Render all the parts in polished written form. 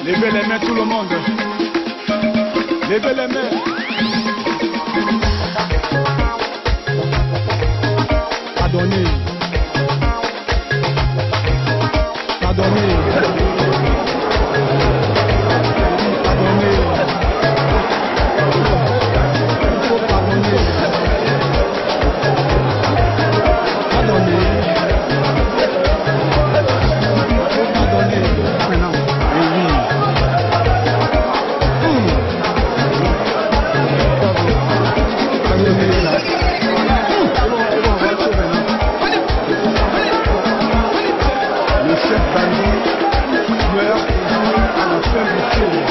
Levez les mains tout le monde. Levez les mains. Pardonnez. Pardonnez. Pardonnez. Il faut pardonner. Pardonnez. Pardonnez. Maintenant. Oui. Le chef bandit meurt à la fin du film.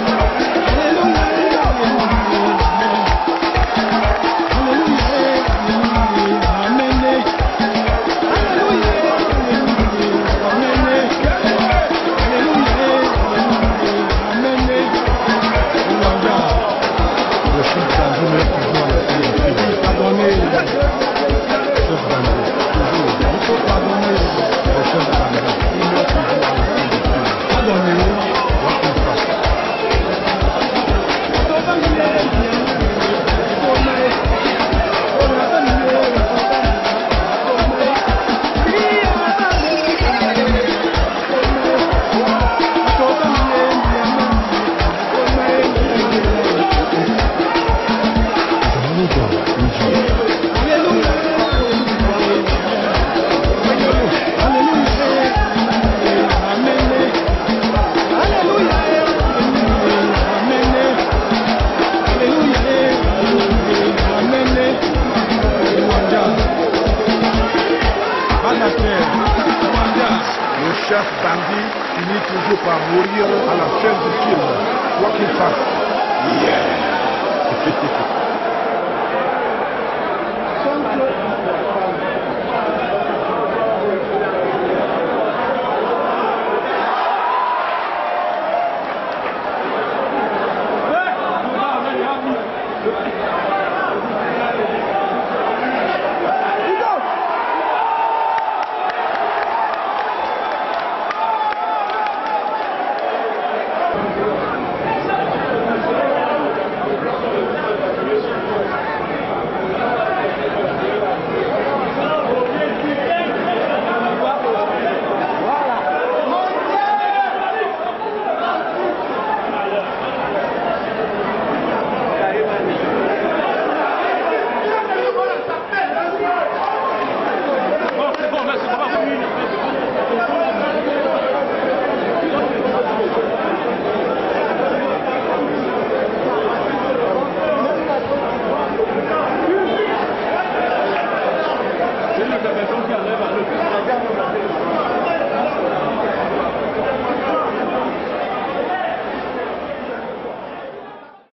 Le chef bandit finit toujours par mourir à la fin du film, quoi qu'il fasse. Yeah. C'est une intervention qui enlève